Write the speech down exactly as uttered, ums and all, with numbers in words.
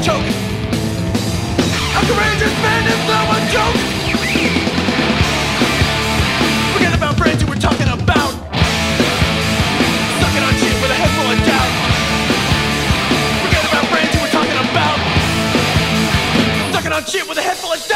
choke. A courageous man is no a joke. Forget about friends you were talking about. Sucking on shit with a head full of doubt. Forget about friends you were talking about. Sucking on shit with a head full of doubt.